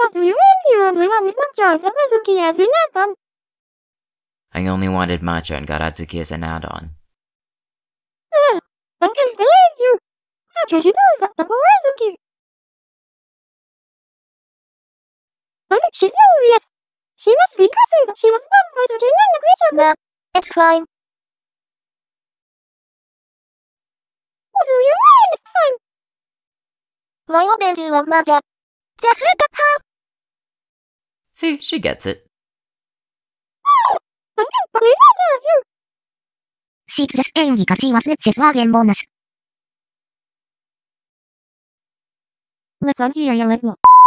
What do you mean you only wanted matcha and Azuki as an add-on? I only wanted matcha and got Azuki as an add-on. I can't believe you! How could you do that to poor Azuki? I bet she's furious. She must be cursing that she was stung by the genuine creature. Nah, it's fine. What do you mean it's fine? Why wouldn't you want matcha? Just look at her! See, she gets it. I can't believe either of you! She's just angry because she was Rich's wagon bonus. Let's unhear your little.